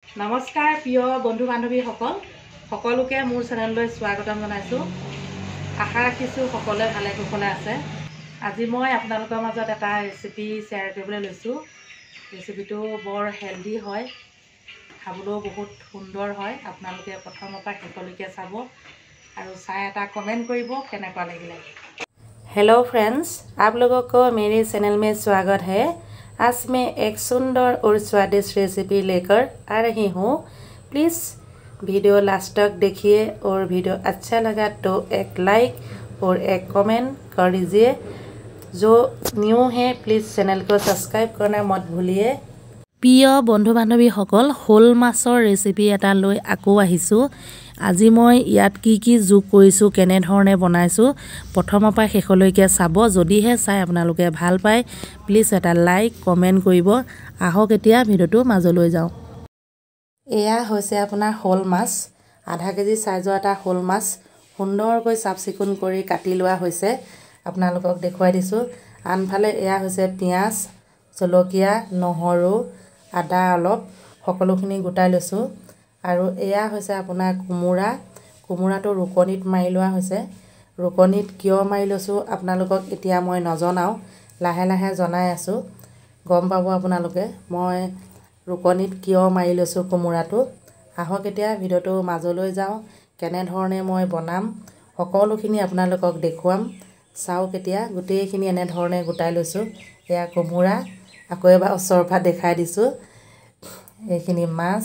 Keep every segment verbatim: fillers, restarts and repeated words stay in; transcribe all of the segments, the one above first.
নমস্কাৰ প্ৰিয় বন্ধু বান্ধৱীসকল সকলোকে মোৰ চেনেললৈ স্বাগতম জনাইছোঁ। আশা ৰাখিছোঁ সকলোৱে ভালে কুশলে আছে। আজি মই আপোনালোকৰ মাজত এটা ৰেচিপি শ্বেয়াৰ কৰিবলৈ লৈছোঁ। ৰেচিপিটো বৰ হেল্ডি হয়, খাবলৈও বহুত সুন্দৰ হয়। আপোনালোকে প্ৰথমৰ পৰা শেষলৈকে চাব আৰু চাই এটা কমেণ্ট কৰিব কেনেকুৱা লাগিলে। हेलो फ्रेंड्स, आप लोगों को मेरे चैनल में स्वागत है। आज मैं एक सुंदर और स्वादिष्ट रेसिपी लेकर आ रही हूँ। प्लीज़ वीडियो लास्ट तक देखिए और वीडियो अच्छा लगा तो एक लाइक और एक कमेंट कर दीजिए। जो न्यू है प्लीज़ चैनल को सब्सक्राइब करना मत भूलिए। प्रिय बंधु बान्धवीসকল, শ'ল মাছৰ ৰেচিপি এটা লৈ আকৌ আহিছোঁ। আজি মই ইয়াত কি কি যোগ কৰিছোঁ, কেনেধৰণে বনাইছোঁ প্ৰথমৰ পৰা শেষলৈকে চাব। যদিহে চাই আপোনালোকে ভাল পায় প্লিজ এটা লাইক কমেণ্ট কৰিব। আহক এতিয়া ভিডিঅ'টো মাজলৈ যাওঁ। এয়া হৈছে আপোনাৰ শ'ল মাছ, আধা কেজি চাইজৰ এটা শ'ল মাছ সুন্দৰকৈ চাফ চিকুণ কৰি কাটি লোৱা হৈছে। আপোনালোকক দেখুৱাই দিছোঁ। আনফালে এয়া হৈছে পিঁয়াজ, জলকীয়া, নহৰু, আদা অলপ সকলোখিনি গোটাই লৈছোঁ। আৰু এয়া হৈছে আপোনাৰ কোমোৰা। কোমোৰাটো ৰুকনিত মাৰি লোৱা হৈছে। ৰুকনিত কিয় মাৰি লৈছোঁ আপোনালোকক এতিয়া মই নজনাওঁ, লাহে লাহে জনাই আছোঁ, গম পাব আপোনালোকে মই ৰুকনিত কিয় মাৰি লৈছোঁ কোমোৰাটো। আহক এতিয়া ভিডিঅ'টো মাজলৈ যাওঁ, কেনেধৰণে মই বনাম সকলোখিনি আপোনালোকক দেখুৱাম। চাওক এতিয়া গোটেইখিনি এনেধৰণে গোটাই লৈছোঁ। এয়া কোমোৰা, আকৌ এবাৰ ওচৰৰ পৰা দেখাই দিছোঁ। এইখিনি মাছ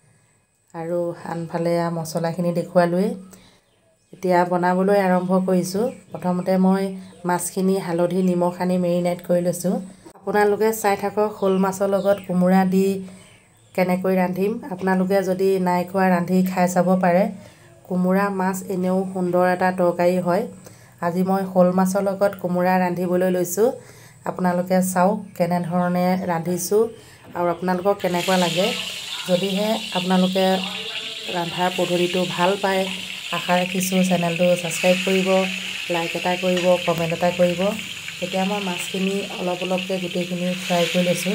আৰু আনফালে মছলাখিনি দেখুৱালোৱে। এতিয়া বনাবলৈ আৰম্ভ কৰিছোঁ। প্ৰথমতে মই মাছখিনি হালধি নিমখ সানি মেৰিনেট কৰি লৈছোঁ। আপোনালোকে চাই থাকক শ'ল মাছৰ লগত কোমোৰা দি কেনেকৈ ৰান্ধিম। আপোনালোকে যদি নাই খোৱা ৰান্ধি খাই চাব পাৰে। কোমোৰা মাছ এনেও সুন্দৰ এটা তৰকাৰী হয়। আজি মই শ'ল মাছৰ লগত কোমোৰা ৰান্ধিবলৈ লৈছোঁ। আপোনালোকে চাওক কেনেধৰণে ৰান্ধিছোঁ আৰু আপোনালোকক কেনেকুৱা লাগে। যদিহে আপোনালোকে ৰন্ধাৰ পদ্ধতিটো ভাল পায় আশা ৰাখিছোঁ চেনেলটো ছাবস্ক্ৰাইব কৰিব, লাইক এটা কৰিব, কমেণ্ট এটা কৰিব। এতিয়া মই মাছখিনি অলপ অলপকৈ গোটেইখিনি ফ্ৰাই কৰি লৈছোঁ।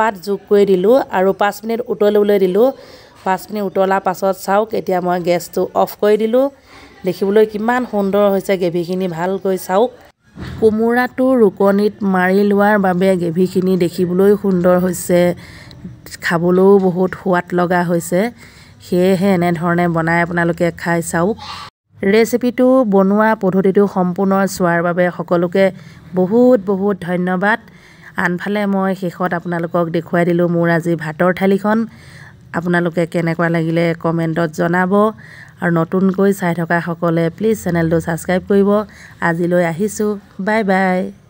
চাহপাত যোগ কৰি দিলোঁ আৰু পাঁচ মিনিট উতলিবলৈ দিলোঁ। পাঁচ মিনিট উতলাৰ পাছত চাওক এতিয়া মই গেছটো অফ কৰি দিলোঁ। দেখিবলৈ কিমান সুন্দৰ হৈছে গ্ৰেভিখিনি, ভালকৈ চাওক। কোমোৰাটো ৰুকনিত মাৰি লোৱাৰ বাবে গ্ৰেভিখিনি দেখিবলৈ সুন্দৰ হৈছে, খাবলৈও বহুত সোৱাদ লগা হৈছে। সেয়েহে এনেধৰণে বনাই আপোনালোকে খাই চাওক। ৰেচিপিটো বনোৱা পদ্ধতিটো সম্পূৰ্ণ চোৱাৰ বাবে সকলোকে বহুত বহুত ধন্যবাদ। আনফালে মই শেষত আপোনালোকক দেখুৱাই দিলোঁ মোৰ আজি ভাতৰ থালিখন। আপোনালোকে কেনেকুৱা লাগিলে কমেণ্টত জনাব আৰু নতুনকৈ চাই থকা সকলে প্লিজ চেনেলটো ছাবস্ক্ৰাইব কৰিব। আজিলৈ আহিছোঁ, বাই বাই।